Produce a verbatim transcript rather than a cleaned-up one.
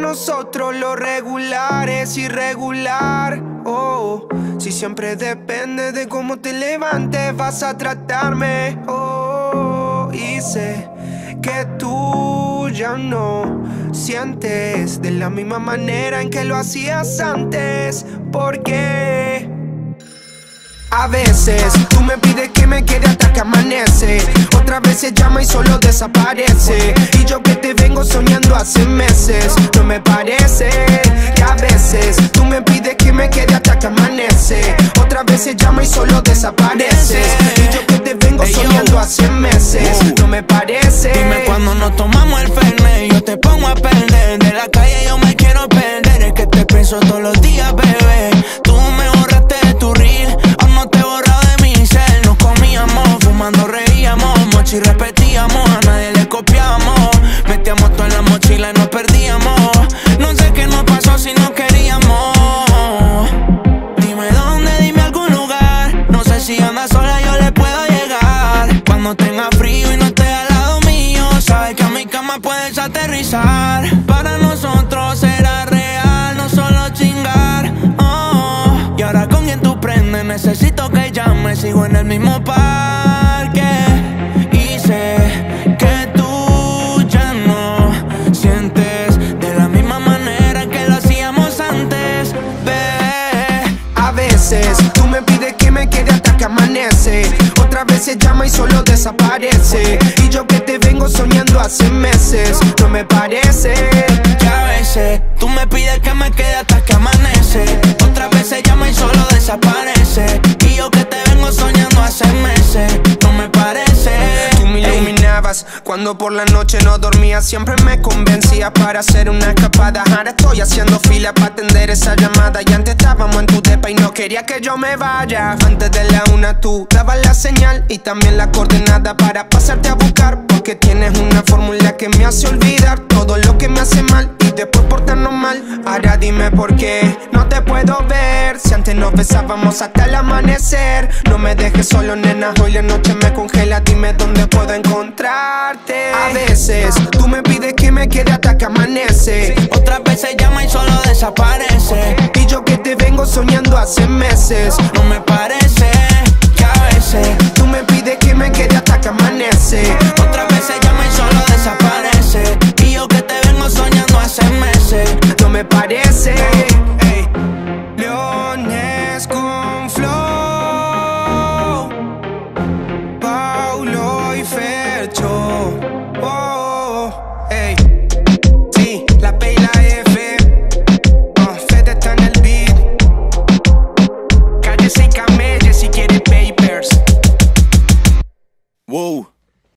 nosotros lo regular es irregular. Oh, si siempre depende de cómo te levantes vas a tratarme. Oh, y sé que tú ya no sientes de la misma manera en que lo hacías antes. Porque a veces tú me pides que me quede hasta que amanece, otras veces llama y solo desaparece. Y yo que te vengo soñando hace meses, no me parece. Que a veces tú me pides que me quede hasta que amanece, otras veces llama y solo desaparece. Y yo que te vengo soñando hace meses, no me parece. Dime cuando nos tomamos el fernet, yo te pongo a perder. De la calle yo me quiero perder, es que te pienso todos los días, bebé. Tú me borraste de tu reel, aún no te he borrado de mi cel. Nos comíamos, fumando reíamos, mochi repetíamos, a nadie le copiamos. Metíamos todo en la mochila y nos perdíamos. No sé qué nos pasó si no queríamos. Dime dónde, dime algún lugar. No sé si andas sola, yo le puedo llegar. Cuando tenga frío y no esté al lado mío, sabes que a mi cama puedes aterrizar. Para nosotros será real, no solo chingar. Oh. Y ahora con quien tú prendes, necesito que llames. Sigo en el mismo parque y sé que tú ya no sientes de la misma manera que lo hacíamos antes, bebé. A veces tú me pides que me quede hasta que amanece, otras veces llama y solo desaparece. Y yo que te vengo soñando hace meses, no me parece. Que a veces tú me pides que me quede hasta que amanece, otras veces llama y solo desaparece. Y yo que te vengo soñando hace meses, no me parece. Tú me iluminabas cuando por la noche no dormía, siempre me convencías para hacer una escapada. Ahora estoy haciendo fila para atender esa llamada. Y antes estábamos en tu depa y no quería que yo me vaya. Antes de la una tú dabas la señal y también la coordenada para pasarte a buscar, porque tienes una fórmula que me hace olvidar todo lo que me hace mal y después portarnos mal. Ahora dime por qué no te puedo ver, si antes nos besábamos hasta el amanecer. No me dejes solo, nena, hoy la noche me congela. Dime dónde puedo encontrarte. A veces tú me pides que me quede hasta que amanece, otras veces llama y solo desaparece. Y yo que te vengo soñando hace meses, no me